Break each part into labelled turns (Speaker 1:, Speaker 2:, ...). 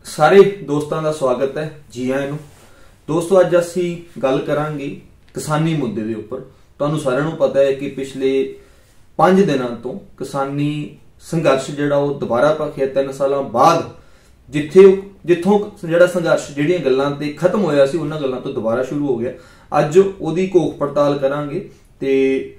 Speaker 1: ਸਾਰੇ ਦੋਸਤਾਂ ਦਾ ਸਵਾਗਤ ਹੈ। ਜੀ ਆਇਆਂ ਨੂੰ ਦੋਸਤੋ, ਅੱਜ ਅਸੀਂ ਗੱਲ ਕਰਾਂਗੇ ਕਿਸਾਨੀ ਮੁੱਦੇ ਦੇ ਉੱਪਰ। ਤੁਹਾਨੂੰ ਸਾਰਿਆਂ ਨੂੰ ਪਤਾ ਹੈ ਕਿ ਪਿਛਲੇ 5 ਦਿਨਾਂ ਤੋਂ ਕਿਸਾਨੀ ਸੰਘਰਸ਼ ਜਿਹੜਾ ਉਹ ਦੁਬਾਰਾ ਭਖਿਆ। 3 ਸਾਲਾਂ ਬਾਅਦ ਜਿੱਥੋਂ ਜਿਹੜਾ ਸੰਘਰਸ਼ ਜਿਹੜੀਆਂ ਗੱਲਾਂ ਤੇ ਖਤਮ ਹੋਇਆ ਸੀ ਉਹਨਾਂ ਗੱਲਾਂ ਤੋਂ ਦੁਬਾਰਾ ਸ਼ੁਰੂ ਹੋ ਗਿਆ। ਅੱਜ ਉਹਦੀ ਘੋਖ ਪੜਤਾਲ ਕਰਾਂਗੇ ਤੇ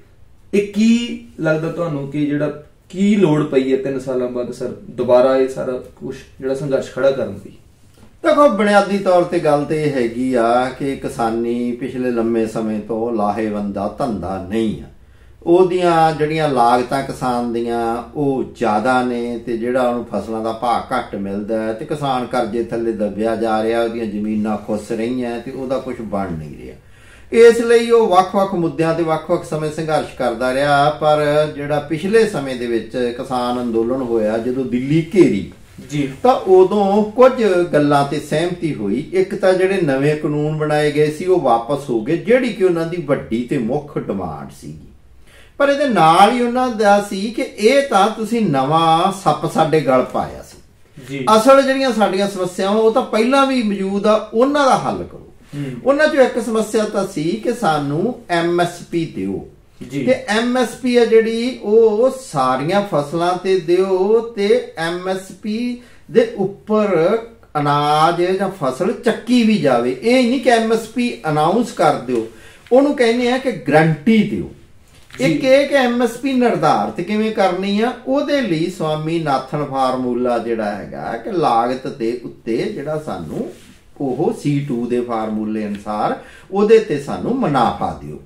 Speaker 1: ਇਹ ਕੀ ਲੱਗਦਾ ਤੁਹਾਨੂੰ ਕਿ ਜਿਹੜਾ ਕੀ ਲੋੜ ਪਈ ਹੈ 3 ਸਾਲਾਂ ਬਾਅਦ ਸਰ ਦੁਬਾਰਾ ਇਹ ਸਾਰਾ ਕੁਝ ਜਿਹੜਾ ਸੰਘਰਸ਼ ਖੜਾ ਕਰਨ ਦੀ।
Speaker 2: ਦੇਖੋ, ਬੁਨਿਆਦੀ ਤੌਰ ਤੇ ਗੱਲ ਤੇ ਇਹ ਹੈਗੀ ਆ ਕਿ ਕਿਸਾਨੀ ਪਿਛਲੇ ਲੰਮੇ ਸਮੇਂ ਤੋਂ ਲਾਹੇਵੰਦਾ ਧੰਦਾ ਨਹੀਂ ਆ। ਉਹਦੀਆਂ ਜਿਹੜੀਆਂ ਲਾਗਤਾਂ ਕਿਸਾਨ ਦੀਆਂ ਉਹ ਜ਼ਿਆਦਾ ਨੇ ਤੇ ਜਿਹੜਾ ਉਹਨੂੰ ਫਸਲਾਂ ਦਾ ਭਾਅ ਘੱਟ ਮਿਲਦਾ ਹੈ ਤੇ ਕਿਸਾਨ ਕਰਜ਼ੇ ਥੱਲੇ ਦੱਬਿਆ ਜਾ ਰਿਹਾ, ਉਹਦੀਆਂ ਜ਼ਮੀਨਾਂ ਖੁੱਸ ਰਹੀਆਂ ਤੇ ਉਹਦਾ ਕੁਝ ਬਣ ਨਹੀਂ ਰਿਹਾ। ਇਸ ਲਈ ਉਹ ਵੱਖ-ਵੱਖ ਮੁੱਦਿਆਂ ਤੇ ਵੱਖ-ਵੱਖ ਸਮੇਂ ਸੰਘਰਸ਼ ਕਰਦਾ ਰਿਹਾ। ਪਰ ਜਿਹੜਾ ਪਿਛਲੇ ਸਮੇਂ ਦੇ ਵਿੱਚ ਕਿਸਾਨ ਅੰਦੋਲਨ ਹੋਇਆ, ਜਦੋਂ ਦਿੱਲੀ ਘੇਰੀ
Speaker 1: ਜੀ, ਤਾਂ
Speaker 2: ਉਦੋਂ ਕੁਝ ਗੱਲਾਂ ਤੇ ਸਹਿਮਤੀ ਹੋਈ। ਇੱਕ ਤਾਂ ਜਿਹੜੇ ਨਵੇਂ ਕਾਨੂੰਨ ਬਣਾਏ ਗਏ ਸੀ ਉਹ ਵਾਪਸ ਹੋ ਗਏ, ਜਿਹੜੀ ਕਿ ਉਹਨਾਂ ਦੀ ਵੱਡੀ ਤੇ ਮੁੱਖ ਡਿਮਾਂਡ ਸੀਗੀ। ਪਰ ਇਹਦੇ ਨਾਲ ਹੀ ਉਹਨਾਂ ਦਾ ਸੀ ਕਿ ਇਹ ਤਾਂ ਤੁਸੀਂ ਨਵਾਂ ਸੱਪ ਸਾਡੇ ਗਲ ਪਾਇਆ ਸੀ ਜੀ। ਅਸਲ ਜਿਹੜੀਆਂ ਸਾਡੀਆਂ ਸਮੱਸਿਆਵਾਂ ਉਹ ਤਾਂ ਪਹਿਲਾਂ ਵੀ ਮੌਜੂਦ ਆ, ਉਹਨਾਂ ਦਾ ਹੱਲ ਕਰੋ। ਉਹਨਾਂ ਚੋਂ ਇੱਕ ਸਮੱਸਿਆ ਤਾਂ ਸੀ ਕਿ ਸਾਨੂੰ MSP ਦਿਓ ਤੇ MSP ਆ ਜਿਹੜੀ ਉਹ ਸਾਰੀਆਂ ਫਸਲਾਂ ਤੇ ਦਿਓ ਤੇ MSP ਦੇ ਉੱਪਰ ਅਨਾਜ ਜਾਂ ਫਸਲ ਚੱਕੀ ਵੀ ਜਾਵੇ। ਇਹ ਨਹੀਂ ਕਿ MSP ਅਨਾਉਂਸ ਕਰ ਦਿਓ, ਉਹਨੂੰ ਕਹਿੰਦੇ ਆ ਕਿ ਗਰੰਟੀ ਦਿਓ। ਇੱਕ ਇਹ ਕਿ MSP ਨਿਰਧਾਰਿਤ ਕਿਵੇਂ ਕਰਨੀ ਆ, ਉਹਦੇ ਲਈ ਸਵਾਮੀਨਾਥਨ ਫਾਰਮੂਲਾ ਜਿਹੜਾ ਹੈਗਾ ਕਿ ਲਾਗਤ ਦੇ ਉੱਤੇ ਜਿਹੜਾ ਸਾਨੂੰ ਉਹ C2 ਦੇ ਫਾਰਮੂਲੇ ਅਨੁਸਾਰ ਉਹਦੇ ਤੇ ਸਾਨੂੰ ਮੁਨਾਫਾ ਦਿਓ।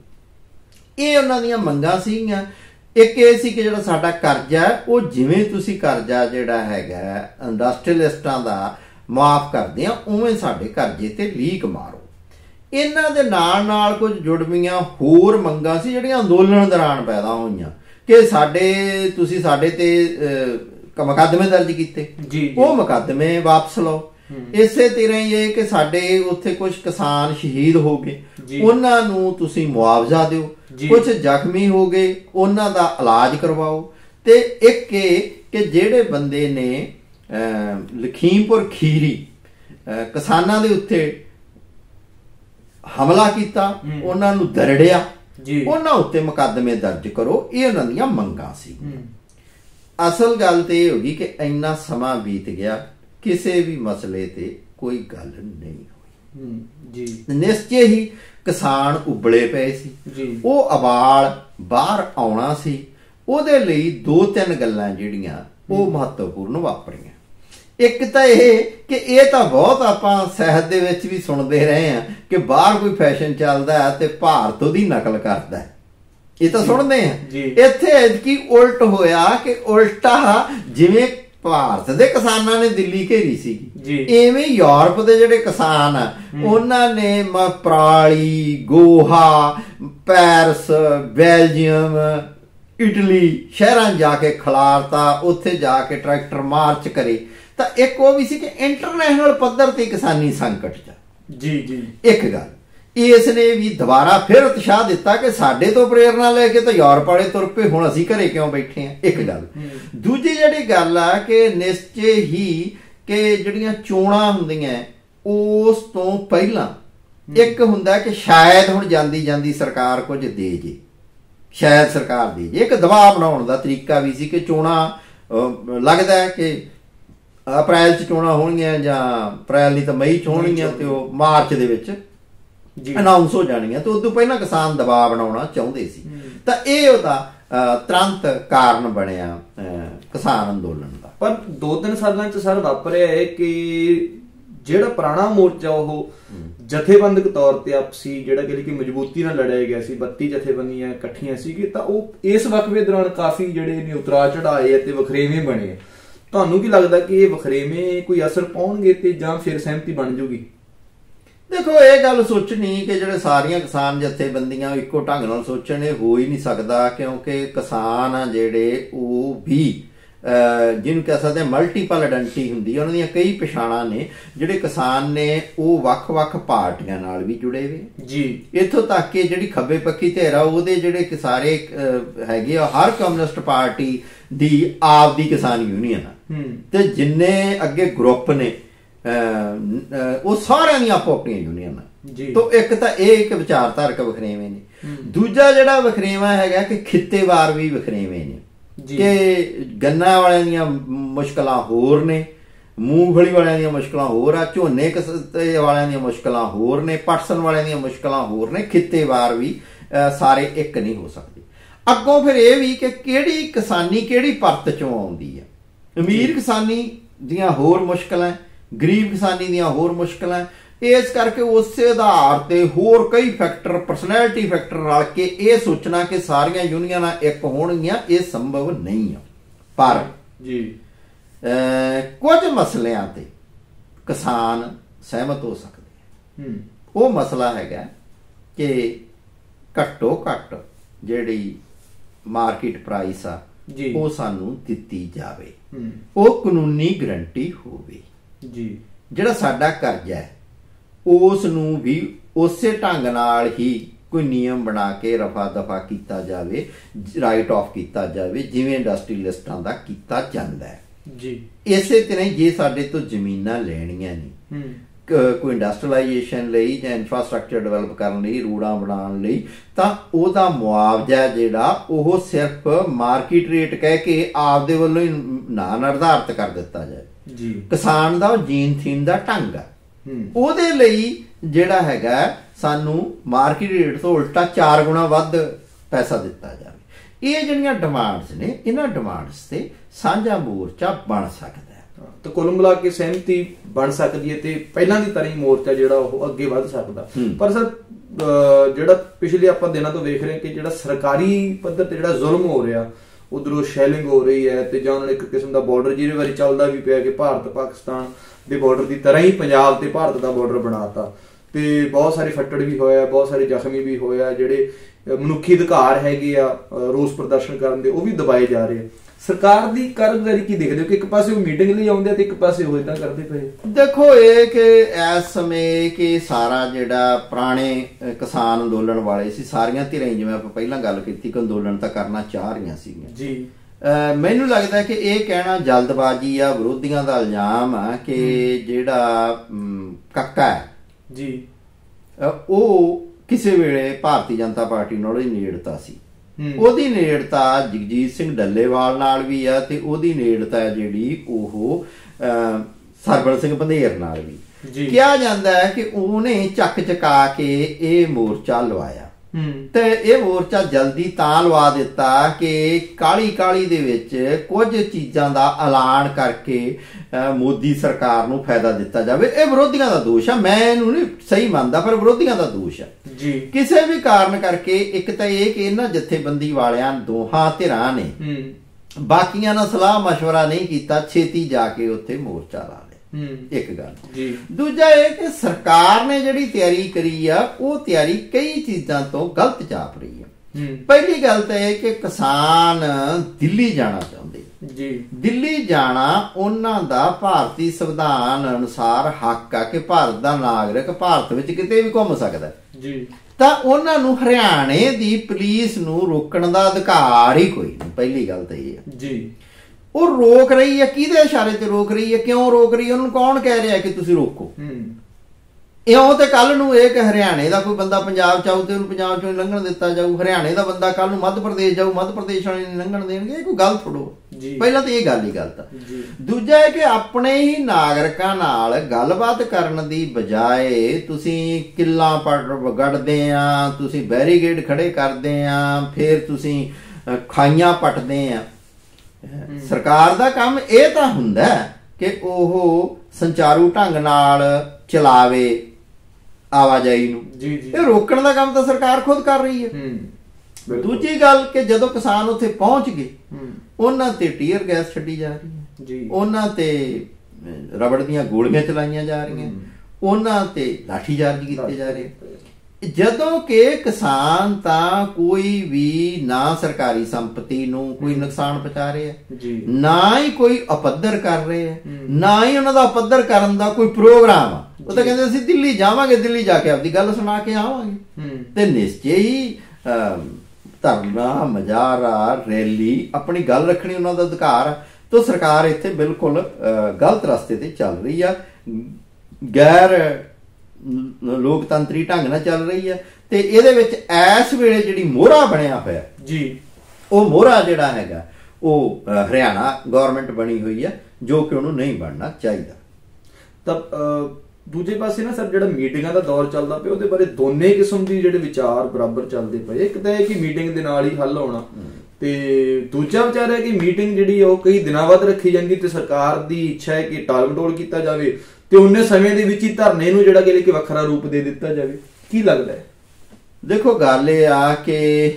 Speaker 2: ਇਹ ਉਹਨਾਂ ਦੀਆਂ ਮੰਗਾਂ ਸੀਗੀਆਂ। ਇੱਕ ਇਹ ਸੀ ਕਿ ਜਿਹੜਾ ਸਾਡਾ ਕਰਜ਼ਾ ਉਹ ਜਿਵੇਂ ਤੁਸੀਂ ਕਰਜ਼ਾ ਜਿਹੜਾ ਹੈਗਾ ਇੰਡਸਟਰੀਅਲਿਸਟਾਂ ਦਾ ਮਾਫ ਕਰਦੇ ਆ, ਉਵੇਂ ਸਾਡੇ ਕਰਜ਼ੇ ਤੇ ਲੀਕ ਮਾਰੋ। ਇਹਨਾਂ ਦੇ ਨਾਲ ਨਾਲ ਕੁਝ ਜੁੜਵੀਆਂ ਹੋਰ ਮੰਗਾਂ ਸੀ ਜਿਹੜੀਆਂ ਅੰਦੋਲਨ ਦੌਰਾਨ ਪੈਦਾ ਹੋਈਆਂ ਕਿ ਤੁਸੀਂ ਸਾਡੇ ਤੇ ਮੁਕੱਦਮੇ ਦਰਜ ਕੀਤੇ, ਉਹ ਮੁਕੱਦਮੇ ਵਾਪਸ ਲਓ। ਇਸੇ ਤਰ੍ਹਾਂ ਹੀ ਇਹ ਕਿ ਸਾਡੇ ਉੱਥੇ ਕੁਝ ਕਿਸਾਨ ਸ਼ਹੀਦ ਹੋ ਗਏ, ਉਹਨਾਂ ਨੂੰ ਤੁਸੀਂ ਮੁਆਵਜ਼ਾ ਦਿਓ। ਕੁਝ ਜ਼ਖਮੀ ਹੋ ਗਏ, ਉਹਨਾਂ ਦਾ ਇਲਾਜ ਕਰਵਾਓ। ਤੇ ਇੱਕ ਇਹ ਕਿ ਜਿਹੜੇ ਬੰਦੇ ਨੇ ਲਖੀਮਪੁਰ ਖੀਰੀ ਕਿਸਾਨਾਂ ਦੇ ਉੱਤੇ ਹਮਲਾ ਕੀਤਾ, ਉਹਨਾਂ ਨੂੰ ਦਰੜਿਆ, ਉਹਨਾਂ ਉੱਤੇ ਮੁਕੱਦਮੇ ਦਰਜ ਕਰੋ। ਇਹ ਉਹਨਾਂ ਦੀਆਂ ਮੰਗਾਂ ਸੀ। ਅਸਲ ਗੱਲ ਤੇ ਇਹ ਹੋ ਗਈ ਕਿ ਇੰਨਾ ਸਮਾਂ ਬੀਤ ਗਿਆ, ਕਿਸੇ ਵੀ ਮਸਲੇ ਤੇ ਕੋਈ ਗੱਲ ਨਹੀਂ ਹੋਈ। ਨਿਸ਼ਚੇ ਹੀ ਕਿਸਾਨ ਉਬਲੇ ਪਏ ਸੀ, ਉਹ ਅਵਾਲ ਬਾਹਰ ਆਉਣਾ ਸੀ। ਉਹਦੇ ਲਈ 2-3 ਗੱਲਾਂ ਜਿਹੜੀਆਂ ਉਹ ਮਹੱਤਵਪੂਰਨ ਵਾਪਰੀਆਂ। ਇੱਕ ਤਾਂ ਇਹ ਕਿ ਇਹ ਤਾਂ ਬਹੁਤ ਆਪਾਂ ਸਾਹਿਤ ਦੇ ਵਿੱਚ ਵੀ ਸੁਣਦੇ ਰਹੇ ਹਾਂ ਕਿ ਬਾਹਰ ਕੋਈ ਫੈਸ਼ਨ ਚੱਲਦਾ ਹੈ ਤੇ ਭਾਰਤ ਉਹਦੀ ਨਕਲ ਕਰਦਾ ਹੈ, ਇਹ ਤਾਂ ਸੁਣਦੇ ਆ। ਇੱਥੇ ਕੀ ਉਲਟ ਹੋਇਆ ਕਿ ਉਲਟਾ ਜਿਵੇਂ ਭਾਰਤ ਦੇ ਕਿਸਾਨਾਂ ਨੇ ਦਿੱਲੀ ਘੇਰੀ ਸੀਗੀ, ਐਵੇਂ ਯੂਰਪ ਦੇ ਜਿਹੜੇ ਕਿਸਾਨ ਆ ਉਹਨਾਂ ਨੇ ਪਰਾਲੀ, ਗੋਹਾ, ਪੈਰਿਸ, ਬੈਲਜੀਅਮ, ਇਟਲੀ ਸ਼ਹਿਰਾਂ ਜਾ ਕੇ ਖਿਲਾਰਤਾ, ਉੱਥੇ ਜਾ ਕੇ ਟਰੈਕਟਰ ਮਾਰਚ ਕਰੇ। ਤਾਂ ਇੱਕ ਉਹ ਵੀ ਸੀ ਕਿ ਇੰਟਰਨੈਸ਼ਨਲ ਪੱਧਰ ਤੇ ਕਿਸਾਨੀ ਸੰਕਟ ਚ ਇੱਕ ਗੱਲ ਇਸ ਨੇ ਵੀ ਦੁਬਾਰਾ ਫਿਰ ਉਤਸ਼ਾਹ ਦਿੱਤਾ ਕਿ ਸਾਡੇ ਤੋਂ ਪ੍ਰੇਰਨਾ ਲੈ ਕੇ ਤਾਂ ਯੂਰਪ ਵਾਲੇ ਤੁਰ ਪਏ, ਹੁਣ ਅਸੀਂ ਘਰੇ ਕਿਉਂ ਬੈਠੇ ਆ। ਇੱਕ ਗੱਲ। ਦੂਜੀ ਜਿਹੜੀ ਗੱਲ ਆ ਕਿ ਨਿਸ਼ਚੇ ਹੀ ਕਿ ਜਿਹੜੀਆਂ ਚੋਣਾਂ ਹੁੰਦੀਆਂ ਉਸ ਤੋਂ ਪਹਿਲਾਂ ਇੱਕ ਹੁੰਦਾ ਕਿ ਸ਼ਾਇਦ ਹੁਣ ਜਾਂਦੀ ਸਰਕਾਰ ਕੁਝ ਦੇ ਜੇ, ਸ਼ਾਇਦ ਸਰਕਾਰ ਦੇ ਜੇ। ਇੱਕ ਦਬਾਅ ਬਣਾਉਣ ਦਾ ਤਰੀਕਾ ਵੀ ਸੀ ਕਿ ਚੋਣਾਂ ਲੱਗਦਾ ਹੈ ਕਿ ਅਪ੍ਰੈਲ 'ਚ ਚੋਣਾਂ ਹੋਣਗੀਆਂ ਜਾਂ ਅਪ੍ਰੈਲ ਨਹੀਂ ਤਾਂ ਮਈ 'ਚ ਹੋਣਗੀਆਂ ਤੇ ਉਹ ਮਾਰਚ ਦੇ ਵਿੱਚ ਅਨਾਉਂਸ ਹੋ ਜਾਣੀਆਂ, ਤੇ ਉਦੋਂ ਪਹਿਲਾਂ ਕਿਸਾਨ ਦਬਾਅ ਬਣਾਉਣਾ ਚਾਹੁੰਦੇ ਸੀ। ਤਾਂ ਇਹ ਉਹਦਾ ਤੁਰੰਤ ਕਾਰਨ ਬਣਿਆ ਕਿਸਾਨ ਅੰਦੋਲਨ ਦਾ।
Speaker 1: ਪਰ 2-3 ਸਾਲਾਂ ਚ ਸਰ ਵਾਪਰਿਆ ਹੈ ਕਿ ਜਿਹੜਾ ਪੁਰਾਣਾ ਮੋਰਚਾ ਉਹ ਜਥੇਬੰਦਕ ਤੌਰ ਤੇ ਆਪਸੀ ਜਿਹੜਾ ਕਿ ਮਜ਼ਬੂਤੀ ਨਾਲ ਲੜਿਆ ਗਿਆ ਸੀ, 32 ਜਥੇਬੰਦੀਆਂ ਇਕੱਠੀਆਂ ਸੀਗੀ, ਤਾਂ ਉਹ ਇਸ ਵਕਫੇ ਦੌਰਾਨ ਕਾਫੀ ਜਿਹੜੇ ਨੇ ਉਤਰਾਅ ਚੜਾਏ ਤੇ ਵਖਰੇਵੇਂ ਬਣੇ। ਤੁਹਾਨੂੰ ਕੀ ਲੱਗਦਾ ਕਿ ਇਹ ਵਖਰੇਵੇਂ ਕੋਈ ਅਸਰ ਪਾਉਣਗੇ ਤੇ ਜਾਂ ਫਿਰ ਸਹਿਮਤੀ ਬਣ ਜੂਗੀ?
Speaker 2: ਦੇਖੋ, ਇਹ ਗੱਲ ਸੋਚਣੀ ਕਿ ਜਿਹੜੇ ਸਾਰੀਆਂ ਕਿਸਾਨ ਜਥੇਬੰਦੀਆਂ ਇੱਕੋ ਢੰਗ ਨਾਲ ਸੋਚਣ, ਇਹ ਹੋ ਹੀ ਨਹੀਂ ਸਕਦਾ। ਕਿਉਂਕਿ ਕਿਸਾਨ ਆ ਜਿਹੜੇ ਉਹ ਵੀ ਜਿਹਨੂੰ ਕਹਿ ਸਕਦੇ ਮਲਟੀਪਲ ਆਇਡੈਂਟੀ ਹੁੰਦੀ ਹੈ, ਉਹਨਾਂ ਦੀਆਂ ਕਈ ਪਛਾਣਾਂ ਨੇ। ਜਿਹੜੇ ਕਿਸਾਨ ਨੇ ਉਹ ਵੱਖ-ਵੱਖ ਪਾਰਟੀਆਂ ਨਾਲ ਵੀ ਜੁੜੇ ਹੋਏ ਇੱਥੋਂ ਤੱਕ ਕਿ ਜਿਹੜੀ ਖੱਬੇ ਪੱਖੀ ਧਿਰ ਆ ਉਹਦੇ ਜਿਹੜੇ ਸਾਰੇ ਹੈਗੇ ਆ, ਹਰ ਕਮਿਊਨਿਸਟ ਪਾਰਟੀ ਦੀ ਆਪ ਦੀ ਕਿਸਾਨ ਯੂਨੀਅਨ ਆ ਤੇ ਜਿੰਨੇ ਅੱਗੇ ਗਰੁੱਪ ਨੇ ਉਹ ਸਾਰਿਆਂ ਦੀਆਂ ਆਪੋ ਆਪਣੀਆਂ ਯੂਨੀਅਨਾਂ। ਤੋਂ ਇੱਕ ਤਾਂ ਇਹ ਇੱਕ ਵਿਚਾਰਧਾਰਕ ਵਖਰੇਵੇਂ ਨੇ, ਦੂਜਾ ਜਿਹੜਾ ਵਖਰੇਵਾ ਹੈਗਾ ਕਿ ਖਿੱਤੇਵਾਰ ਵੀ ਵਖਰੇਵੇਂ ਨੇ, ਕਿ ਗੰਨਾ ਵਾਲਿਆਂ ਦੀਆਂ ਮੁਸ਼ਕਲਾਂ ਹੋਰ ਨੇ, ਮੂੰਗਫਲੀ ਵਾਲਿਆਂ ਦੀਆਂ ਮੁਸ਼ਕਲਾਂ ਹੋਰ ਆ, ਝੋਨੇ ਵਾਲਿਆਂ ਦੀਆਂ ਮੁਸ਼ਕਲਾਂ ਹੋਰ ਨੇ, ਪਟਸਨ ਵਾਲਿਆਂ ਦੀਆਂ ਮੁਸ਼ਕਲਾਂ ਹੋਰ ਨੇ। ਖਿੱਤੇਵਾਰ ਵੀ ਸਾਰੇ ਇੱਕ ਨਹੀਂ ਹੋ ਸਕਦੇ। ਅੱਗੋਂ ਫਿਰ ਇਹ ਵੀ ਕਿ ਕਿਹੜੀ ਕਿਸਾਨੀ ਕਿਹੜੀ ਪਰਤ ਚੋਂ ਆਉਂਦੀ ਹੈ। ਅਮੀਰ ਕਿਸਾਨੀ ਦੀਆਂ ਹੋਰ ਮੁਸ਼ਕਲਾਂ, ਗਰੀਬ ਕਿਸਾਨੀ ਦੀਆਂ ਹੋਰ ਮੁਸ਼ਕਲਾਂ, ਇਸ ਕਰਕੇ ਉਸੇ ਆਧਾਰ ਤੇ ਹੋਰ ਕਈ ਫੈਕਟਰ, ਪਰਸਨੈਲਿਟੀ ਫੈਕਟਰ ਰਲ ਕੇ ਇਹ ਸੋਚਣਾ ਕਿ ਸਾਰੀਆਂ ਯੂਨੀਅਨਾਂ ਇੱਕ ਹੋਣਗੀਆਂ, ਇਹ ਸੰਭਵ ਨਹੀਂ ਆ। ਪਰ ਕੁਝ ਮਸਲਿਆਂ ਤੇ ਕਿਸਾਨ ਸਹਿਮਤ ਹੋ ਸਕਦੇ। ਉਹ ਮਸਲਾ ਹੈਗਾ ਕਿ ਘੱਟੋ ਘੱਟ ਜਿਹੜੀ ਮਾਰਕੀਟ ਪ੍ਰਾਈਸ ਆ ਉਹ ਸਾਨੂੰ ਦਿੱਤੀ ਜਾਵੇ, ਉਹ ਕਾਨੂੰਨੀ ਗਰੰਟੀ ਹੋਵੇ। ਜਿਹੜਾ ਸਾਡਾ ਕਰਜ਼ਾ ਹੈ ਉਸ ਨੂੰ ਵੀ ਉਸੇ ਢੰਗ ਨਾਲ ਹੀ ਕੋਈ ਨਿਯਮ ਬਣਾ ਕੇ ਰਫਾ ਦਫਾ ਕੀਤਾ ਜਾਵੇ, ਰਾਈਟ ਆਫ ਕੀਤਾ ਜਾਵੇ, ਜਿਵੇਂ ਇੰਡਸਟਰੀਲਿਸਟਾਂ ਦਾ ਕੀਤਾ ਜਾਂਦਾ ਹੈ। ਇਸੇ ਤਰ੍ਹਾਂ ਜੇ ਸਾਡੇ ਤੋਂ ਜ਼ਮੀਨਾਂ ਲੈਣੀਆਂ ਨੇ ਕੋਈ ਇੰਡਸਟਰੀਲਾਈਜੇਸ਼ਨ ਲਈ ਜਾਂ ਇਨਫਰਾਸਟਰਕਚਰ ਡਿਵੈਲਪ ਕਰਨ ਲਈ, ਰੋਡਾਂ ਬਣਾਉਣ ਲਈ, ਤਾਂ ਉਹਦਾ ਮੁਆਵਜ਼ਾ ਜਿਹੜਾ ਉਹ ਸਿਰਫ ਮਾਰਕੀਟ ਰੇਟ ਕਹਿ ਕੇ ਆਪਦੇ ਵੱਲੋਂ ਹੀ ਨਾ ਨਿਰਧਾਰਿਤ ਕਰ ਦਿੱਤਾ ਜਾਏ। ਕਿਸਾਨ ਦਾ ਉਹ ਜੀਣ ਥੀਣ ਦਾ ਢੰਗ ਆ, ਉਹਦੇ ਲਈ ਜਿਹੜਾ ਹੈਗਾ ਸਾਨੂੰ ਮਾਰਕੀਟ ਰੇਟ ਤੋਂ ਉਲਟਾ 4 ਗੁਣਾ ਵੱਧ ਪੈਸਾ ਦਿੱਤਾ ਜਾਵੇ। ਇਹ ਜਿਹੜੀਆਂ ਡਿਮਾਂਡਸ ਨੇ, ਇਹਨਾਂ ਡਿਮਾਂਡਸ ਤੇ ਸਾਂਝਾ ਮੋਰਚਾ ਬਣ ਸਕਦਾ ਹੈ
Speaker 1: ਤੇ ਕੁੱਲ ਮਿਲਾ ਕੇ ਸਹਿਮਤੀ ਬਣ ਸਕਦੀ ਹੈ ਤੇ ਪਹਿਲਾਂ ਦੀ ਤਰ੍ਹਾਂ ਹੀ ਮੋਰਚਾ ਜਿਹੜਾ ਉਹ ਅੱਗੇ ਵੱਧ ਸਕਦਾ। ਪਰ ਸਰ ਜਿਹੜਾ ਪਿਛਲੇ ਆਪਾਂ ਦਿਨਾਂ ਤੋਂ ਵੇਖ ਰਹੇ ਕਿ ਜਿਹੜਾ ਸਰਕਾਰੀ ਪੱਧਰ ਤੇ ਜਿਹੜਾ ਜ਼ੁਲਮ ਹੋ ਰਿਹਾ, ਉਧਰੋਂ ਸ਼ੈਲਿੰਗ ਹੋ ਰਹੀ ਹੈ ਤੇ ਜਾਂ ਉਹਨਾਂ ਨੇ ਇੱਕ ਕਿਸਮ ਦਾ ਬਾਰਡਰ ਜਿਹਦੇ ਬਾਰੇ ਚੱਲਦਾ ਵੀ ਪਿਆ ਕਿ ਭਾਰਤ ਪਾਕਿਸਤਾਨ ਦੇ ਬਾਰਡਰ ਦੀ ਤਰ੍ਹਾਂ ਹੀ ਪੰਜਾਬ ਤੇ ਭਾਰਤ ਦਾ ਬਾਰਡਰ ਬਣਾਤਾ, ਤੇ ਬਹੁਤ ਸਾਰੇ ਫੱਟੜ ਵੀ ਹੋਇਆ, ਬਹੁਤ ਸਾਰੇ ਜ਼ਖਮੀ ਵੀ ਹੋਇਆ, ਜਿਹੜੇ ਮਨੁੱਖੀ ਅਧਿਕਾਰ ਹੈਗੇ ਆ ਰੋਸ ਪ੍ਰਦਰਸ਼ਨ ਕਰਨ ਦੇ ਉਹ ਵੀ ਦਬਾਏ ਜਾ ਰਹੇ ਆ। ਸਰਕਾਰ ਦੀ ਕਾਰਗੁਜ਼ਾਰੀ ਕੀ ਦੇਖਦੇ ਹੋ ਕਿ ਇੱਕ ਪਾਸੇ ਉਹ ਮੀਟਿੰਗ ਲਈ ਆਉਂਦੇ ਆ ਤੇ ਇੱਕ ਪਾਸੇ ਉਹ ਇਦਾਂ ਕਰਦੇ ਪਏ?
Speaker 2: ਦੇਖੋ ਇਹ ਕਿ ਇਸ ਸਮੇਂ ਕਿ ਸਾਰਾ ਜਿਹੜਾ ਪੁਰਾਣੇ ਕਿਸਾਨ ਅੰਦੋਲਨ ਵਾਲੇ ਸੀ, ਸਾਰੀਆਂ ਧਿਰਾਂ ਜਿਵੇਂ ਆਪਾਂ ਪਹਿਲਾਂ ਗੱਲ ਕੀਤੀ ਕਿ ਅੰਦੋਲਨ ਤਾਂ ਕਰਨਾ ਚਾਹ ਰਹੀਆਂ ਸੀਗੀਆਂ। ਮੈਨੂੰ ਲੱਗਦਾ ਕਿ ਇਹ ਕਹਿਣਾ ਜਲਦਬਾਜ਼ੀ ਆ, ਵਿਰੋਧੀਆਂ ਦਾ ਇਲਜ਼ਾਮ ਆ ਕਿ ਜਿਹੜਾ ਕਾਕਾ ਹੈ ਉਹ ਕਿਸੇ ਵੇਲੇ ਭਾਰਤੀ ਜਨਤਾ ਪਾਰਟੀ ਨਾਲ ਹੀ ਨੇੜਤਾ ਸੀ। ਉਹਦੀ ਨੇੜਤਾ ਜਗਜੀਤ ਸਿੰਘ ਡੱਲੇਵਾਲ ਨਾਲ ਵੀ ਆ ਤੇ ਉਹਦੀ ਨੇੜਤਾ ਜਿਹੜੀ ਉਹ ਸਰਬਣ ਸਿੰਘ ਬੰਧੇਰ ਨਾਲ ਵੀ। ਕਿਹਾ ਜਾਂਦਾ ਹੈ ਕਿ ਉਹਨੇ ਚੱਕ ਚਕਾ ਕੇ ਇਹ ਮੋਰਚਾ ਲਵਾਇਆ ਤੇ ਇਹ ਮੋਰਚਾ ਜਲਦੀ ਤਾਂ ਲਵਾ ਦਿੱਤਾ ਕਿ ਕਾਲੀ ਕਾਲੀ ਦੇ ਵਿੱਚ ਕੁਝ ਚੀਜ਼ਾਂ ਦਾ ਐਲਾਨ ਕਰਕੇ ਮੋਦੀ ਸਰਕਾਰ ਨੂੰ ਫਾਇਦਾ ਦਿੱਤਾ ਜਾਵੇ। ਇਹ ਵਿਰੋਧੀਆਂ ਦਾ ਦੋਸ਼ ਆ, ਮੈਂ ਇਹਨੂੰ ਨਹੀਂ ਸਹੀ ਮੰਨਦਾ, ਪਰ ਵਿਰੋਧੀਆਂ ਦਾ ਦੋਸ਼ ਆ। ਕਿਸੇ ਵੀ ਕਾਰਨ ਕਰਕੇ, ਇੱਕ ਤਾਂ ਇਹ ਕਿ ਇਹਨਾਂ ਜਥੇਬੰਦੀ ਵਾਲਿਆਂ ਦੋਹਾਂ ਧਿਰਾਂ ਨੇ ਬਾਕੀਆਂ ਨਾਲ ਸਲਾਹ ਮਸ਼ਵਰਾ ਨਹੀਂ ਕੀਤਾ, ਛੇਤੀ ਜਾ ਕੇ ਉੱਥੇ ਮੋਰਚਾ ਲਾ ਲਿਆ। ਇੱਕ ਗੱਲ। ਦੂਜਾ ਇਹ ਕਿ ਸਰਕਾਰ ਨੇ ਜਿਹੜੀ ਤਿਆਰੀ ਕਰੀ ਆ ਉਹ ਤਿਆਰੀ ਕਈ ਚੀਜ਼ਾਂ ਤੋਂ ਗਲਤ ਜਾਪ ਰਹੀ ਆ। ਪਹਿਲੀ ਗੱਲ ਤਾਂ ਇਹ ਕਿ ਕਿਸਾਨ ਦਿੱਲੀ ਜਾਣਾ ਚਾਹੁੰਦੇ। ਦਿੱਲੀ ਜਾਣਾ ਉਹਨਾਂ ਦਾ ਭਾਰਤੀ ਸੰਵਿਧਾਨ ਅਨੁਸਾਰ ਹੱਕ ਆ ਕਿ ਭਾਰਤ ਦਾ ਨਾਗਰਿਕ ਭਾਰਤ ਵਿੱਚ ਕਿਤੇ ਵੀ ਘੁੰਮ ਸਕਦਾ। ਤਾਂ ਉਹਨਾਂ ਨੂੰ ਹਰਿਆਣੇ ਦੀ ਪੁਲਿਸ ਨੂੰ ਰੋਕਣ ਦਾ ਅਧਿਕਾਰ ਹੀ ਕੋਈ ਨਹੀਂ। ਪਹਿਲੀ ਗੱਲ ਤਾਂ ਇਹ ਹੈ। ਉਹ ਰੋਕ ਰਹੀ ਹੈ, ਕਿਹਦੇ ਇਸ਼ਾਰੇ ਤੇ ਰੋਕ ਰਹੀ ਹੈ, ਕਿਉਂ ਰੋਕ ਰਹੀ ਹੈ, ਉਹਨੂੰ ਕੌਣ ਕਹਿ ਰਿਹਾ ਕਿ ਤੁਸੀਂ ਰੋਕੋ? ਇਉਂ ਤੇ ਕੱਲ ਨੂੰ ਇਹ ਕਿ ਹਰਿਆਣੇ ਦਾ ਕੋਈ ਬੰਦਾ ਪੰਜਾਬ ਚ ਆਊ ਤੇ ਉਹਨੂੰ ਪੰਜਾਬ ਚੋਂ ਲੰਘਣ ਦਿੱਤਾ ਜਾਊ, ਹਰਿਆਣੇ ਦਾ ਬੰਦਾ ਕੱਲ ਨੂੰ ਮੱਧ ਪ੍ਰਦੇਸ਼ ਜਾਊ, ਮੱਧ ਪ੍ਰਦੇਸ਼ ਵਾਲੇ ਨਹੀਂ ਲੰਘਣ ਦੇਣਗੇ। ਇਹ ਕੋਈ ਗੱਲ ਥੋੜੋ। ਪਹਿਲਾਂ ਤਾਂ ਇਹ ਗੱਲ ਹੀ ਗਲਤ ਆ। ਦੂਜਾ ਹੈ ਕਿ ਆਪਣੇ ਹੀ ਨਾਗਰਿਕਾਂ ਨਾਲ ਗੱਲਬਾਤ ਕਰਨ ਦੀ ਬਜਾਏ ਤੁਸੀਂ ਕਿੱਲਾਂ ਗੜਦੇ ਆ, ਤੁਸੀਂ ਬੈਰੀਗੇਡ ਖੜੇ ਕਰਦੇ ਆ, ਫਿਰ ਤੁਸੀਂ ਖਾਈਆਂ ਪੱਟਦੇ ਆ। ਸਰਕਾਰ ਦਾ ਕੰਮ ਇਹ ਤਾਂ ਹੁੰਦਾ ਕਿ ਉਹ ਸੰਚਾਰੂ ਢੰਗ ਨਾਲ ਚਲਾਵੇ ਆਵਾਜਾਈ ਨੂੰ। ਇਹ ਰੋਕਣ ਦਾ ਕੰਮ ਤਾਂ ਸਰਕਾਰ ਖੁਦ ਕਰ ਰਹੀ ਹੈ। ਦੂਜੀ ਗੱਲ ਕਿ ਜਦੋਂ ਕਿਸਾਨ ਉੱਥੇ ਪਹੁੰਚ ਗਏ ਉਹਨਾਂ ਤੇ ਟੀਅਰ ਗੈਸ ਛੱਡੀ ਜਾ ਰਹੀ ਹੈ, ਉਹਨਾਂ ਤੇ ਰਬੜ ਦੀਆਂ ਗੋਲੀਆਂ ਚਲਾਈਆਂ ਜਾ ਰਹੀਆਂ, ਉਹਨਾਂ ਤੇ ਲਾਠੀਚਾਰਜ ਕੀਤੇ ਜਾ ਰਹੇ। ਜਦੋਂ ਕਿ ਕਿਸਾਨ ਤਾਂ ਕੋਈ ਵੀ ਨਾ ਸਰਕਾਰੀ ਸੰਪਤੀ ਨੂੰ ਕੋਈ ਨੁਕਸਾਨ ਪਹੁੰਚਾ ਰਹੇ ਆ, ਨਾ ਹੀ ਕੋਈ ਅਪੱਧਰ ਕਰ ਰਹੇ ਆ, ਨਾ ਹੀ ਉਹਨਾਂ ਦਾ ਅਪੱਧਰ ਕਰਨ ਦਾ ਕੋਈ ਪ੍ਰੋਗਰਾਮ ਆ। ਉਹ ਤਾਂ ਕਹਿੰਦੇ ਅਸੀਂ ਦਿੱਲੀ ਜਾਵਾਂਗੇ, ਦਿੱਲੀ ਜਾ ਕੇ ਆਪਦੀ ਗੱਲ ਸੁਣਾ ਕੇ ਆਵਾਂਗੇ। ਤੇ ਨਿਸ਼ਚੈ ਹੀ ਧਰਨਾ, ਮੁਜ਼ਾਹਰਾ, ਰੈਲੀ, ਆਪਣੀ ਗੱਲ ਰੱਖਣੀ ਉਹਨਾਂ ਦਾ ਅਧਿਕਾਰ ਆ। ਤਾਂ ਸਰਕਾਰ ਇੱਥੇ ਬਿਲਕੁਲ ਗਲਤ ਰਸਤੇ ਤੇ ਚੱਲ ਰਹੀ ਆ, ਗੈਰ ਲੋਕਤੰਤਰੀ ਢੰਗ ਨਾਲ ਚੱਲ ਰਹੀ ਆ। ਤੇ ਇਹਦੇ ਵਿੱਚ ਇਸ ਵੇਲੇ ਜਿਹੜੀ ਮੋਹਰਾ ਬਣਿਆ ਹੋਇਆ
Speaker 1: ਜੀ, ਉਹ
Speaker 2: ਮੋਹਰਾ ਜਿਹੜਾ ਹੈਗਾ ਉਹ ਹਰਿਆਣਾ ਗਵਰਨਮੈਂਟ ਬਣੀ ਹੋਈ ਆ, ਜੋ ਕਿ ਉਹਨੂੰ ਨਹੀਂ ਬਣਨਾ ਚਾਹੀਦਾ।
Speaker 1: ਤਾਂ ਦੂਜੇ ਪਾਸੇ ਨਾ ਸਰ, ਜਿਹੜਾ ਮੀਟਿੰਗਾਂ ਦਾ ਦੌਰ ਚੱਲਦਾ ਪਿਆ, ਉਹਦੇ ਬਾਰੇ ਦੋਨੇ ਕਿਸਮ ਦੀ ਜਿਹੜੇ ਵਿਚਾਰ ਬਰਾਬਰ ਚੱਲਦੇ ਪਏ। ਇੱਕ ਤਾਂ ਇਹ ਕਿ ਮੀਟਿੰਗ ਦੇ ਨਾਲ ਹੀ ਹੱਲ ਹੋਣਾ, ਤੇ ਦੂਜਾ ਵਿਚਾਰ ਹੈ ਕਿ ਮੀਟਿੰਗ ਜਿਹੜੀ ਉਹ ਕਈ ਦਿਨਾਂ ਬਾਅਦ ਰੱਖੀ ਜਾਂਦੀ ਤੇ ਸਰਕਾਰ ਦੀ ਇੱਛਾ ਹੈ ਕਿ ਟਾਲ ਮਟੋਲ ਕੀਤਾ ਜਾਵੇ ਤੇ ਉਹਨੇ ਸਮੇਂ ਦੇ ਵਿੱਚ ਹੀ ਧਰਨੇ ਨੂੰ ਜਿਹੜਾ ਕਿ ਵੱਖਰਾ ਰੂਪ ਦੇ ਦਿੱਤਾ ਜਾਵੇ। ਕੀ ਲੱਗਦਾ ਹੈ?
Speaker 2: ਦੇਖੋ, ਗੱਲ ਇਹ ਆ ਕਿ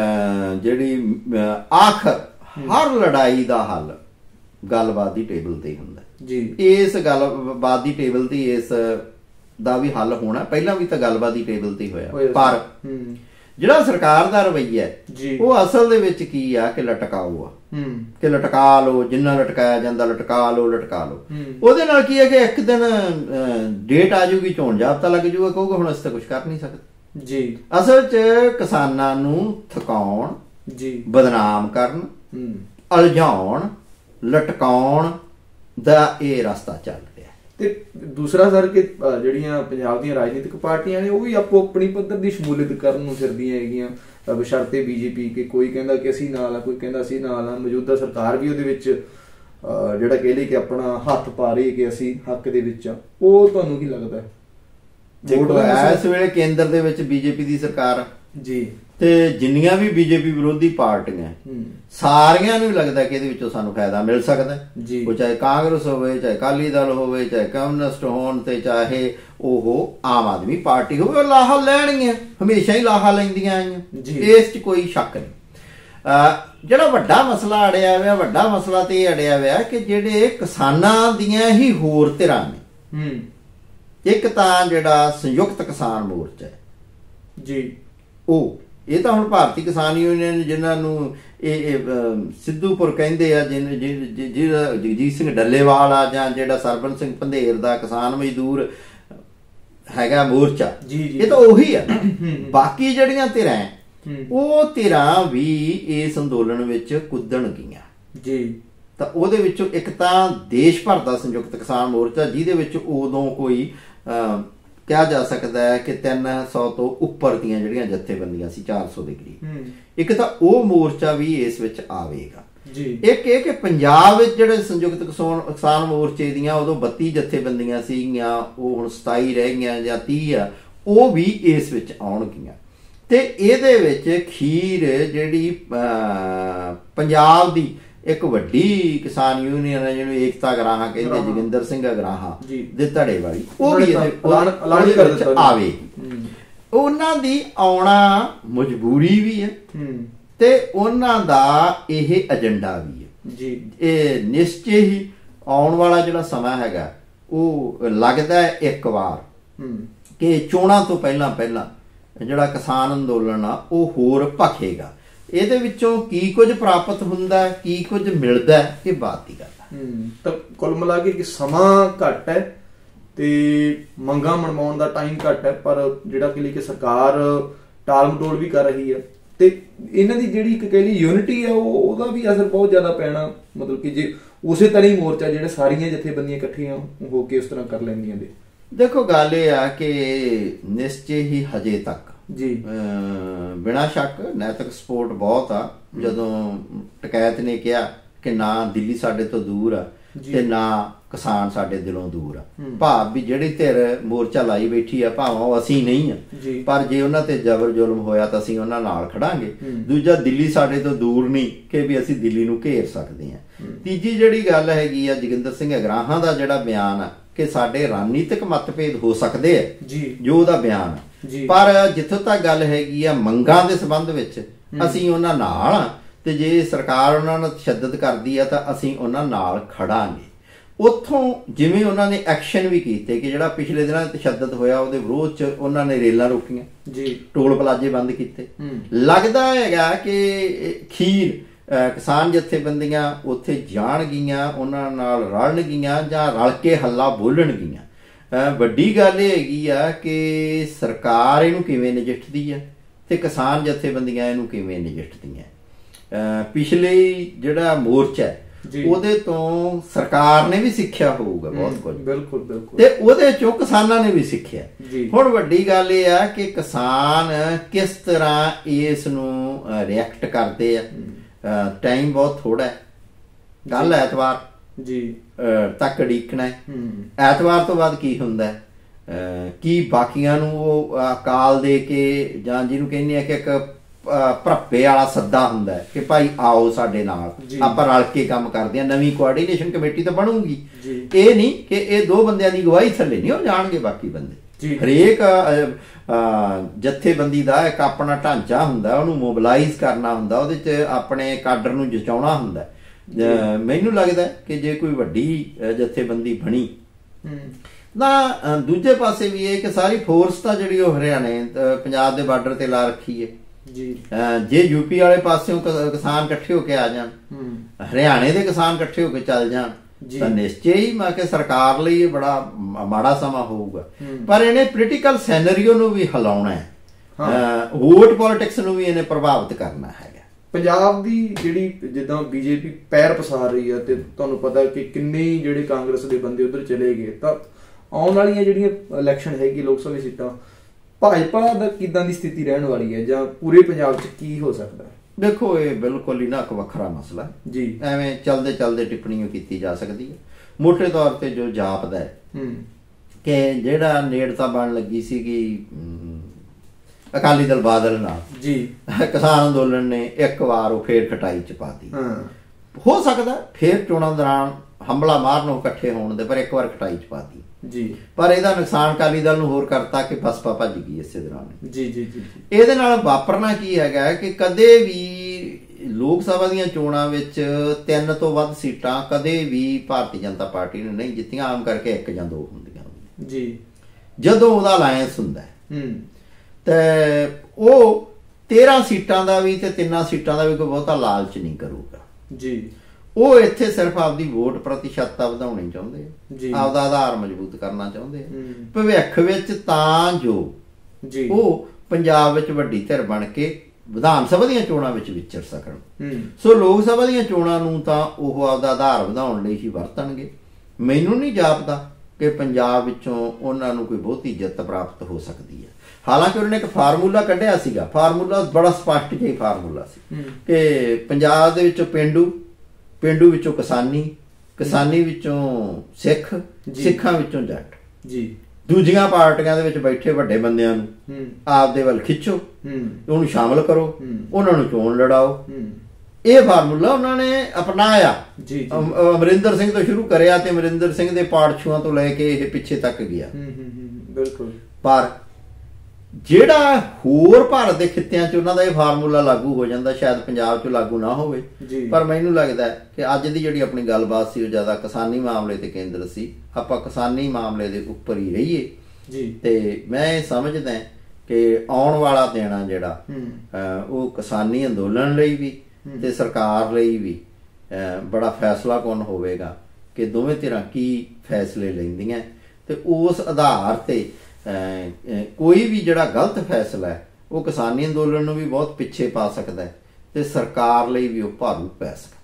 Speaker 2: ਜਿਹੜੀ ਆਖਰ ਹਰ ਲੜਾਈ ਦਾ ਹੱਲ ਗੱਲਬਾਤ ਦੀ ਟੇਬਲ ਤੇ ਹੁੰਦਾ
Speaker 1: ਜੀ। ਇਸ
Speaker 2: ਗੱਲਬਾਤ ਦੀ ਟੇਬਲ ਤੇ ਇਸ ਦਾ ਵੀ ਹੱਲ ਹੋਣਾ, ਪਹਿਲਾਂ ਵੀ ਤਾਂ ਗੱਲਬਾਤ ਦੀ ਟੇਬਲ ਤੇ ਹੋਇਆ। ਪਰ ਜਿਹੜਾ ਸਰਕਾਰ ਦਾ ਰਵੱਈਆ ਉਹ ਅਸਲ ਦੇ ਵਿੱਚ ਕੀ ਆ ਕਿ ਲਟਕਾਓ ਆ, ਕਿ ਲਟਕਾ ਲਓ, ਜਿੰਨਾ ਲਟਕਾਇਆ ਜਾਂਦਾ ਲਟਕਾ ਲਓ। ਉਹਦੇ ਨਾਲ ਕੀ ਹੈ ਕਿ ਇੱਕ ਦਿਨ ਡੇਟ ਆ ਜਾਊਗੀ, ਚੋਣ ਜਾਬਤਾ ਲੱਗ ਜਾਊਗਾ, ਕਹੂਗਾ ਹੁਣ ਅਸੀਂ ਤਾਂ ਕੁਝ ਕਰ ਨਹੀਂ ਸਕਦੇ ਜੀ। ਅਸਲ 'ਚ ਕਿਸਾਨਾਂ ਨੂੰ ਥਕਾਉਣ, ਬਦਨਾਮ ਕਰਨ, ਉਲਝਾਉਣ, ਲਟਕਾਉਣ ਦਾ ਇਹ ਰਸਤਾ ਚੱਲ ਰਿਹਾ।
Speaker 1: ਤੇ ਦੂਸਰਾ ਸਰ ਕਿ ਜਿਹੜੀਆਂ ਪੰਜਾਬ ਦੀਆਂ ਰਾਜਨੀਤਿਕ ਪਾਰਟੀਆਂ ਨੇ ਉਹ ਵੀ ਆਪੋ ਆਪਣੀ ਪੱਧਰ ਦੀ ਸ਼ਮੂਲੀਅਤ ਕਰਨ ਨੂੰ ਫਿਰਦੀਆਂ ਹੈਗੀਆਂ, ਬਸ਼ਰਤੇ ਬੀਜੇਪੀ ਕਿ ਕੋਈ ਕਹਿੰਦਾ ਕਿ ਅਸੀਂ ਨਾਲ ਆ, ਕੋਈ ਕਹਿੰਦਾ ਅਸੀਂ ਨਾਲ ਆ। ਮੌਜੂਦਾ ਸਰਕਾਰ ਵੀ ਉਹਦੇ ਵਿੱਚ ਜਿਹੜਾ ਕਹਿ ਲਈ ਕਿ ਆਪਣਾ ਹੱਥ ਪਾ ਰਹੀ ਕਿ ਅਸੀਂ ਹੱਕ ਦੇ ਵਿੱਚ ਆ। ਉਹ ਤੁਹਾਨੂੰ ਕੀ ਲੱਗਦਾ?
Speaker 2: ਦੇਖੋ, ਇਸ ਵੇਲੇ ਕੇਂਦਰ ਦੇ ਵਿੱਚ ਬੀਜੇਪੀ ਦੀ ਸਰਕਾਰ
Speaker 1: ਜੀ,
Speaker 2: ਤੇ ਜਿੰਨੀਆਂ ਵੀ ਬੀਜੇਪੀ ਵਿਰੋਧੀ ਪਾਰਟੀਆਂ ਸਾਰਿਆਂ ਨੂੰ ਲੱਗਦਾ ਕਿ ਇਹਦੇ ਵਿੱਚੋਂ ਸਾਨੂੰ ਫਾਇਦਾ ਮਿਲ ਸਕਦਾ। ਉਹ ਚਾਹੇ ਕਾਂਗਰਸ ਹੋਵੇ, ਚਾਹੇ ਅਕਾਲੀ ਦਲ ਹੋਵੇ, ਚਾਹੇ ਕਮਿਊਨਿਸਟ ਹੋਣ, ਤੇ ਚਾਹੇ ਉਹ ਆਮ ਆਦਮੀ ਪਾਰਟੀ ਹੋਵੇ, ਉਹ ਲਾਹਾ ਲੈਣਗੀਆਂ, ਹਮੇਸ਼ਾ ਹੀ ਲਾਹਾ ਲੈਂਦੀਆਂ ਆਈਆਂ, ਇਸ 'ਚ ਕੋਈ ਸ਼ੱਕ ਨਹੀਂ। ਜਿਹੜਾ ਵੱਡਾ ਮਸਲਾ ਅੜਿਆ ਹੋਇਆ, ਵੱਡਾ ਮਸਲਾ ਤੇ ਇਹ ਅੜਿਆ ਹੋਇਆ ਕਿ ਜਿਹੜੇ ਕਿਸਾਨਾਂ ਦੀਆਂ ਹੀ ਹੋਰ ਧਿਰਾਂ ਨੇ। ਇੱਕ ਤਾਂ ਜਿਹੜਾ ਸੰਯੁਕਤ ਕਿਸਾਨ ਮੋਰਚਾ ਹੈ ਜੀ, ਇਹ ਤਾਂ ਹੁਣ ਭਾਰਤੀ ਕਿਸਾਨ ਯੂਨੀਅਨ, ਜਿਨ੍ਹਾਂ ਨੂੰ ਇਹ ਸਿੱਧੂਪੁਰ ਕਹਿੰਦੇ ਆ, ਜਿਹੜਾ ਜਗਜੀਤ ਸਿੰਘ ਡੱਲੇਵਾਲ ਆ, ਜਾਂ ਜਿਹੜਾ ਸਰਬਨ ਸਿੰਘ ਪੰਧੇਰ ਦਾ ਕਿਸਾਨ ਮਜ਼ਦੂਰ ਹੈਗਾ ਮੋਰਚਾ, ਇਹ ਤਾਂ ਉਹੀ ਆ। ਬਾਕੀ ਜਿਹੜੀਆਂ ਧਿਰਾਂ ਉਹ ਧਿਰਾਂ ਵੀ ਇਸ ਅੰਦੋਲਨ ਵਿੱਚ ਕੁੱਦਣਗੀਆਂ ਜੀ। ਤਾਂ ਉਹਦੇ ਵਿੱਚੋਂ ਇੱਕ ਤਾਂ ਦੇਸ਼ ਭਰ ਦਾ ਸੰਯੁਕਤ ਕਿਸਾਨ ਮੋਰਚਾ, ਜਿਹਦੇ ਵਿੱਚ ਉਦੋਂ ਕੋਈ ਕਿਹਾ ਜਾ ਸਕਦਾ ਹੈ ਕਿ 300 ਤੋਂ ਉੱਪਰ ਦੀਆਂ ਜਿਹੜੀਆਂ ਜਥੇਬੰਦੀਆਂ ਸੀ, 400 ਦੇ ਕਰੀਬ। ਇੱਕ ਤਾਂ ਉਹ ਮੋਰਚਾ ਵੀ ਇਸ ਵਿੱਚ ਆਵੇਗਾ ਜੀ। ਇੱਕ ਇਹ ਕਿ ਪੰਜਾਬ ਵਿੱਚ ਜਿਹੜੇ ਸੰਯੁਕਤ ਕਿਸਾਨ ਮੋਰਚੇ ਦੀਆਂ ਉਦੋਂ 32 ਜਥੇਬੰਦੀਆਂ ਸੀਗੀਆਂ, ਉਹ ਹੁਣ 27 ਰਹਿ ਗਈਆਂ ਜਾਂ 30 ਆ, ਉਹ ਵੀ ਇਸ ਵਿੱਚ ਆਉਣਗੀਆਂ। ਤੇ ਇਹਦੇ ਵਿੱਚ ਖੀਰ ਜਿਹੜੀ ਪੰਜਾਬ ਦੀ ਇੱਕ ਵੱਡੀ ਕਿਸਾਨ ਯੂਨੀਅਨ ਹੈ, ਜਿਹਨੂੰ ਏਕਤਾ ਅਗਰਾਹਾਂ ਕਹਿੰਦੇ, ਜੋਗਿੰਦਰ ਸਿੰਘ ਅਗਰਾਹਾਂ ਦੇ ਧੜੇ ਵਾਲੀ, ਉਹ ਵੀ ਆਵੇ। ਉਹਨਾਂ ਦੀ ਆਉਣਾ ਮਜਬੂਰੀ ਵੀ ਹੈ ਤੇ ਉਹਨਾਂ ਦਾ ਇਹ ਏਜੰਡਾ ਵੀ ਹੈ ਜੀ। ਇਹ ਨਿਸ਼ਚੈ ਹੀ ਆਉਣ ਵਾਲਾ ਜਿਹੜਾ ਸਮਾਂ ਹੈਗਾ, ਉਹ ਲੱਗਦਾ ਹੈ ਇੱਕ ਵਾਰ ਕਿ ਚੋਣਾਂ ਤੋਂ ਪਹਿਲਾਂ ਜਿਹੜਾ ਕਿਸਾਨ ਅੰਦੋਲਨ ਆ ਉਹ ਹੋਰ ਭਖੇਗਾ। ਇਹਦੇ ਵਿੱਚੋਂ ਕੀ ਕੁਝ ਪ੍ਰਾਪਤ ਹੁੰਦਾ, ਕੀ ਕੁਝ ਮਿਲਦਾ, ਇਹ ਬਾਤ ਦੀ ਗੱਲ ਹੈ।
Speaker 1: ਤਾਂ ਕੁੱਲ ਮਿਲਾ ਕੇ ਕਿ ਸਮਾਂ ਘੱਟ ਹੈ ਤੇ ਮੰਗਾਂ ਮਨਵਾਉਣ ਦਾ ਟਾਈਮ ਘੱਟ ਹੈ, ਪਰ ਜਿਹੜਾ ਕਿ ਸਰਕਾਰ ਟਾਲ ਮਟੋਲ ਵੀ ਕਰ ਰਹੀ ਹੈ ਤੇ ਇਹਨਾਂ ਦੀ ਜਿਹੜੀ ਇੱਕ ਕਹਿ ਲਈ ਯੂਨਿਟੀ ਹੈ, ਉਹਦਾ ਵੀ ਅਸਰ ਬਹੁਤ ਜ਼ਿਆਦਾ ਪੈਣਾ। ਮਤਲਬ ਕਿ ਜੇ ਉਸੇ ਤਰ੍ਹਾਂ ਹੀ ਮੋਰਚਾ ਜਿਹੜੇ ਸਾਰੀਆਂ ਜਥੇਬੰਦੀਆਂ ਇਕੱਠੀਆਂ ਹੋ ਕੇ ਉਸ ਤਰ੍ਹਾਂ ਕਰ ਲੈਂਦੀਆਂ ਨੇ।
Speaker 2: ਦੇਖੋ, ਗੱਲ ਇਹ ਆ ਕਿ ਨਿਸ਼ਚੈ ਹੀ ਹਜੇ ਤੱਕ ਜੀ ਬਿਨਾਂ ਸ਼ੱਕ ਨੈਤਿਕ ਸਪੋਰਟ ਬਹੁਤ ਆ। ਜਦੋਂ ਟਕੈਤ ਨੇ ਕਿਹਾ ਕਿ ਨਾ ਦਿੱਲੀ ਸਾਡੇ ਤੋਂ ਦੂਰ ਆ ਤੇ ਨਾ ਕਿਸਾਨ ਸਾਡੇ ਦਿਲੋਂ ਦੂਰ ਆ, ਭਾਵ ਵੀ ਜਿਹੜੀ ਧਿਰ ਮੋਰਚਾ ਲਾਈ ਬੈਠੀ ਆ, ਭਾਵੇਂ ਉਹ ਅਸੀਂ ਨਹੀਂ ਆ, ਪਰ ਜੇ ਉਹਨਾਂ ਤੇ ਜ਼ਬਰ ਜ਼ੁਲਮ ਹੋਇਆ ਤਾਂ ਅਸੀਂ ਉਹਨਾਂ ਨਾਲ ਖੜਾਂਗੇ। ਦੂਜਾ, ਦਿੱਲੀ ਸਾਡੇ ਤੋਂ ਦੂਰ ਨਹੀਂ ਕਿ ਵੀ ਅਸੀਂ ਦਿੱਲੀ ਨੂੰ ਘੇਰ ਸਕਦੇ ਹਾਂ। ਤੀਜੀ ਜਿਹੜੀ ਗੱਲ ਹੈਗੀ ਆ, ਜੋਗਿੰਦਰ ਸਿੰਘ ਅਗਰਾਹਾਂ ਦਾ ਜਿਹੜਾ ਬਿਆਨ ਆ ਕਿ ਸਾਡੇ ਰਣਨੀਤਿਕ ਮਤਭੇਦ ਹੋ ਸਕਦੇ ਆ, ਜੋ ਉਹਦਾ ਬਿਆਨ ਆ, ਪਰ ਜਿੱਥੋਂ ਤੱਕ ਗੱਲ ਹੈਗੀ ਆ ਮੰਗਾਂ ਦੇ ਸੰਬੰਧ ਵਿੱਚ, ਅਸੀਂ ਉਹਨਾਂ ਨਾਲ ਆ ਤੇ ਜੇ ਸਰਕਾਰ ਉਹਨਾਂ ਨਾਲ ਤਸ਼ੱਦਦ ਕਰਦੀ ਆ ਤਾਂ ਅਸੀਂ ਉਹਨਾਂ ਨਾਲ ਖੜਾਂਗੇ। ਉੱਥੋਂ ਜਿਵੇਂ ਉਹਨਾਂ ਨੇ ਐਕਸ਼ਨ ਵੀ ਕੀਤੇ ਕਿ ਜਿਹੜਾ ਪਿਛਲੇ ਦਿਨਾਂ ਤਸ਼ੱਦਦ ਹੋਇਆ ਉਹਦੇ ਵਿਰੋਧ 'ਚ ਉਹਨਾਂ ਨੇ ਰੇਲਾਂ ਰੋਕੀਆਂ ਜੀ, ਟੋਲ ਪਲਾਜ਼ੇ ਬੰਦ ਕੀਤੇ। ਲੱਗਦਾ ਹੈਗਾ ਕਿ ਖੀਰ ਕਿਸਾਨ ਜਥੇਬੰਦੀਆਂ ਉੱਥੇ ਜਾਣਗੀਆਂ, ਉਹਨਾਂ ਨਾਲ ਰਲਣਗੀਆਂ ਜਾਂ ਰਲ ਕੇ ਹੱਲਾ ਬੋਲਣਗੀਆਂ। ਵੱਡੀ ਗੱਲ ਇਹ ਹੈਗੀ ਆ ਕਿ ਸਰਕਾਰ ਇਹਨੂੰ ਕਿਵੇਂ ਨਜਿੱਠਦੀ ਹੈ ਤੇ ਕਿਸਾਨ ਜਥੇਬੰਦੀਆਂ ਇਹਨੂੰ ਕਿਵੇਂ ਨਜਿੱਠਦੀਆਂ। ਪਿਛਲੇ ਜਿਹੜਾ ਮੋਰਚਾ ਉਹਦੇ ਤੋਂ ਸਰਕਾਰ ਨੇ ਵੀ ਸਿੱਖਿਆ ਹੋਊਗਾ ਬਹੁਤ ਕੁਝ।
Speaker 1: ਬਿਲਕੁਲ ਬਿਲਕੁਲ।
Speaker 2: ਤੇ ਉਹਦੇ ਚੋਂ ਕਿਸਾਨਾਂ ਨੇ ਵੀ ਸਿੱਖਿਆ। ਹੁਣ ਵੱਡੀ ਗੱਲ ਇਹ ਆ ਕਿ ਕਿਸਾਨ ਕਿਸ ਤਰ੍ਹਾਂ ਇਸ ਨੂੰ ਰਿਐਕਟ ਕਰਦੇ ਆ। ਟਾਈਮ ਬਹੁਤ ਥੋੜਾ ਹੈ, ਕੱਲ ਐਤਵਾਰ ਤੱਕ ਉਡੀਕਣਾ ਹੈ। ਐਤਵਾਰ ਤੋਂ ਬਾਅਦ ਕੀ ਹੁੰਦਾ, ਕੀ ਬਾਕੀਆਂ ਨੂੰ ਉਹ ਕਾਲ ਦੇ ਕੇ, ਜਾਂ ਜਿਹਨੂੰ ਕਹਿੰਦੇ ਆ ਕਿ ਇੱਕ ਭਰੱਪੇ ਵਾਲਾ ਸੱਦਾ ਹੁੰਦਾ ਕਿ ਭਾਈ ਆਓ ਸਾਡੇ ਨਾਲ, ਆਪਾਂ ਰਲ ਕੇ ਕੰਮ ਕਰਦੇ ਆ। ਨਵੀਂ ਕੋਆਰਡੀਨੇਸ਼ਨ ਕਮੇਟੀ ਤਾਂ ਬਣੂਗੀ। ਇਹ ਨਹੀਂ ਕਿ ਇਹ ਦੋ ਬੰਦਿਆਂ ਦੀ ਅਗਵਾਈ ਥੱਲੇ ਨਹੀਂ ਹੋ ਜਾਣਗੇ ਬਾਕੀ ਬੰਦੇ। ਹਰੇਕ ਜਥੇਬੰਦੀ ਦਾ ਇੱਕ ਆਪਣਾ ਢਾਂਚਾ ਹੁੰਦਾ, ਉਹਨੂੰ ਮੋਬਿਲਾਈਜ਼ ਕਰਨਾ ਹੁੰਦਾ, ਉਹਦੇ 'ਚ ਆਪਣੇ ਕਾਡਰ ਨੂੰ ਜਚਾਉਣਾ ਹੁੰਦਾ। ਮੈਨੂੰ ਲੱਗਦਾ ਕਿ ਜੇ ਕੋਈ ਵੱਡੀ ਜਥੇਬੰਦੀ ਬਣੀ ਤਾਂ ਦੂਜੇ ਪਾਸੇ ਵੀ ਇਹ ਕਿ ਸਾਰੀ ਫੋਰਸ ਤਾਂ ਜਿਹੜੀ ਉਹ ਹਰਿਆਣੇ ਪੰਜਾਬ ਦੇ ਬਾਰਡਰ ਤੇ ਲਾ ਰੱਖੀ ਹੈ। ਜੇ ਯੂਪੀ ਵਾਲੇ ਪਾਸਿਓਂ ਕਿਸਾਨ ਇਕੱਠੇ ਹੋ ਕੇ ਆ ਜਾਣ, ਹਰਿਆਣੇ ਦੇ ਕਿਸਾਨ ਇਕੱਠੇ ਹੋ ਕੇ ਚੱਲ ਜਾਣ, ਤਾਂ ਨਿਸ਼ਚੈ ਹੀ ਮੈਂ ਕਿ ਸਰਕਾਰ ਲਈ ਬੜਾ ਮਾੜਾ ਸਮਾਂ ਹੋਊਗਾ। ਪਰ ਇਹਨੇ ਪੋਲੀਟੀਕਲ ਸੈਨਰੀਓ ਨੂੰ ਵੀ ਹਿਲਾਉਣਾ ਹੈ, ਵੋਟ ਪੋਲਿਟਿਕਸ ਨੂੰ ਵੀ ਇਹਨੇ ਪ੍ਰਭਾਵਿਤ ਕਰਨਾ ਹੈਗਾ।
Speaker 1: ਪੰਜਾਬ ਦੀ ਜਿਹੜੀ ਜਿੱਦਾਂ ਬੀਜੇਪੀ ਪੈਰ ਪਸਾਰ ਰਹੀ ਹੈ, ਤੇ ਤੁਹਾਨੂੰ ਪਤਾ ਕਿ ਕਿੰਨੇ ਜਿਹੜੇ ਕਾਂਗਰਸ ਦੇ ਬੰਦੇ ਉਧਰ ਚਲੇ ਗਏ, ਤਾਂ ਆਉਣ ਵਾਲੀਆਂ ਜਿਹੜੀਆਂ ਇਲੈਕਸ਼ਨ ਹੈਗੀ ਲੋਕ ਸਭਾ ਸੀਟਾਂ, ਭਾਜਪਾ ਦਾ ਕਿੱਦਾਂ ਦੀ ਸਥਿਤੀ ਰਹਿਣ ਵਾਲੀ ਹੈ, ਜਾਂ ਪੂਰੇ ਪੰਜਾਬ 'ਚ ਕੀ ਹੋ ਸਕਦਾ?
Speaker 2: ਦੇਖੋ, ਇਹ ਬਿਲਕੁਲ ਹੀ ਨਾ ਇੱਕ ਵੱਖਰਾ ਮਸਲਾ ਜੀ। ਐਵੇਂ ਚਲਦੇ ਚਲਦੇ ਟਿੱਪਣੀ ਕੀਤੀ ਜਾ ਸਕਦੀ ਹੈ। ਮੋਟੇ ਤੌਰ ਤੇ ਜੋ ਜਾਪਦਾ ਹੈ ਕਿ ਜਿਹੜਾ ਨੇੜਤਾ ਬਣ ਲੱਗੀ ਸੀਗੀ ਅਕਾਲੀ ਦਲ ਬਾਦਲ ਨਾਲ ਜੀ, ਕਿਸਾਨ ਅੰਦੋਲਨ ਨੇ ਇੱਕ ਵਾਰ ਉਹ ਫੇਰ ਖਟਾਈ ਚ ਪਾਤੀ। ਹੋ ਸਕਦਾ ਫੇਰ ਚੋਣਾਂ ਦੌਰਾਨ ਹੰਬਲਾ ਮਾਰਨ ਇਕੱਠੇ ਹੋਣ ਦੇ, ਪਰ ਇੱਕ ਵਾਰ ਖਟਾਈ ਚ ਪਾਤੀ ਜੀ। ਪਰ ਇਹਦਾ ਨੁਕਸਾਨ ਅਕਾਲੀ ਦਲ ਨੂੰ ਹੋਰ ਕਰਤਾ ਕਿ ਬਸਪਾ ਭੱਜ ਗਈ ਇਸੇ ਦੌਰਾਨ ਜੀ। ਇਹਦੇ ਨਾਲ ਵਾਪਰਨਾ ਕੀ ਹੈਗਾ ਕਿ ਕਦੇ ਵੀ ਲੋਕ ਸਭਾ ਦੀਆਂ ਚੋਣਾਂ ਵਿੱਚ 3 ਤੋਂ ਵੱਧ ਸੀਟਾਂ ਕਦੇ ਵੀ ਭਾਰਤੀ ਜਨਤਾ ਪਾਰਟੀ ਨੇ ਨਹੀਂ ਜਿੱਤੀਆਂ। ਆਮ ਕਰਕੇ 1 ਜਾਂ 2 ਹੁੰਦੀਆਂ ਜੀ ਜਦੋਂ ਉਹਦਾ ਅਲਾਇੰਸ ਹੁੰਦਾ ਤੇ ਉਹ 13 ਸੀਟਾਂ ਦਾ ਵੀ ਤੇ 3 ਸੀਟਾਂ ਦਾ ਵੀ ਕੋਈ ਬਹੁਤਾ ਲਾਲਚ ਨਹੀਂ ਕਰੂਗਾ ਜੀ। ਉਹ ਇੱਥੇ ਸਿਰਫ ਆਪਦੀ ਵੋਟ ਪ੍ਰਤੀਸ਼ਤਤਾ ਵਧਾਉਣੀ ਚਾਹੁੰਦੇ ਆ, ਆਪਦਾ ਆਧਾਰ ਮਜ਼ਬੂਤ ਕਰਨਾ ਚਾਹੁੰਦੇ ਆ ਭਵਿੱਖ ਵਿੱਚ, ਤਾਂ ਜੋ ਉਹ ਪੰਜਾਬ ਵਿੱਚ ਵੱਡੀ ਧਿਰ ਬਣ ਕੇ ਵਿਧਾਨ ਸਭਾ ਦੀਆਂ ਚੋਣਾਂ ਵਿੱਚ ਵਿਚਰ ਸਕਣ। ਸੋ ਲੋਕ ਸਭਾ ਦੀਆਂ ਚੋਣਾਂ ਨੂੰ ਤਾਂ ਉਹ ਆਪਦਾ ਆਧਾਰ ਵਧਾਉਣ ਲਈ ਹੀ ਵਰਤਣਗੇ। ਮੈਨੂੰ ਨਹੀਂ ਜਾਪਦਾ ਕਿ ਪੰਜਾਬ ਵਿੱਚੋਂ ਉਹਨਾਂ ਨੂੰ ਕੋਈ ਬਹੁਤੀ ਜਿੱਤ ਪ੍ਰਾਪਤ ਹੋ ਸਕਦੀ ਹੈ। ਹਾਲਾਂਕਿ ਉਹਨਾਂ ਨੇ ਇੱਕ ਫਾਰਮੂਲਾ ਕੱਢਿਆ ਸੀਗਾ, ਫਾਰਮੂਲਾ ਬੜਾ ਸਪਸ਼ਟ ਜਿਹਾ ਫਾਰਮੂਲਾ ਸੀ ਕਿ ਪੰਜਾਬ ਦੇ ਵਿੱਚੋਂ ਪੇਂਡੂ ਵਿੱਚੋਂ ਕਿਸਾਨੀ ਵਿੱਚੋਂ ਸਿੱਖ, ਸਿੱਖਾਂ ਵਿੱਚੋਂ ਜੱਟ ਜੀ। ਦੂਜੀਆਂ ਪਾਰਟੀਆਂ ਦੇ ਵਿੱਚ ਬੈਠੇ ਵੱਡੇ ਬੰਦਿਆਂ ਨੂੰ ਆਪਦੇ ਵੱਲ ਖਿੱਚੋ, ਉਹਨੂੰ ਸ਼ਾਮਲ ਕਰੋ, ਉਹਨਾਂ ਨੂੰ ਚੋਣ ਲੜਾਓ। ਇਹ ਫਾਰਮੂਲਾ ਉਹਨਾਂ ਨੇ ਅਪਣਾਇਆ। ਅਮਰਿੰਦਰ ਸਿੰਘ ਤੋਂ ਸ਼ੁਰੂ ਕਰਿਆ ਤੇ ਅਮਰਿੰਦਰ ਸਿੰਘ ਦੇ ਪਾੜਛੂਆਂ ਤੋਂ ਲੈ ਕੇ ਇਹ ਪਿੱਛੇ ਤੱਕ ਗਿਆ। ਬਿਲਕੁਲ। ਪਰ ਜਿਹੜਾ ਹੋਰ ਭਾਰਤ ਦੇ ਖਿੱਤਿਆਂ 'ਚ ਉਹਨਾਂ ਦਾ ਇਹ ਫਾਰਮੂਲਾ ਲਾਗੂ ਹੋ ਜਾਂਦਾ, ਸ਼ਾਇਦ ਪੰਜਾਬ 'ਚ ਲਾਗੂ ਨਾ ਹੋਵੇ। ਪਰ ਮੈਨੂੰ ਲੱਗਦਾ ਕਿ ਅੱਜ ਦੀ ਜਿਹੜੀ ਆਪਣੀ ਗੱਲਬਾਤ ਸੀ ਉਹ ਜ਼ਿਆਦਾ ਕਿਸਾਨੀ ਮਾਮਲੇ ਤੇ ਕੇਂਦਰਿਤ ਸੀ। ਆਪਾਂ ਕਿਸਾਨੀ ਮਾਮਲੇ ਦੇ ਉੱਪਰ ਹੀ ਰਹੀਏ। ਤੇ ਮੈਂ ਇਹ ਸਮਝਦਾ ਕਿ ਆਉਣ ਵਾਲਾ ਦਿਨ ਆ ਜਿਹੜਾ ਉਹ ਕਿਸਾਨੀ ਅੰਦੋਲਨ ਲਈ ਵੀ ਤੇ ਸਰਕਾਰ ਲਈ ਵੀ ਬੜਾ ਫੈਸਲਾਕੁੰਨ ਹੋਵੇਗਾ ਕਿ ਦੋਵੇਂ ਧਿਰਾਂ ਕੀ ਫੈਸਲੇ ਲੈਂਦੀਆਂ, ਤੇ ਉਸ ਆਧਾਰ ਤੇ ਕੋਈ ਵੀ ਜਿਹੜਾ ਗਲਤ ਫੈਸਲਾ ਹੈ ਉਹ ਕਿਸਾਨੀ ਅੰਦੋਲਨ ਨੂੰ ਵੀ ਬਹੁਤ ਪਿੱਛੇ ਪਾ ਸਕਦਾ ਹੈ ਤੇ ਸਰਕਾਰ ਲਈ ਵੀ ਉਹ ਭਾਰੂ ਪੈ ਸਕਦਾ।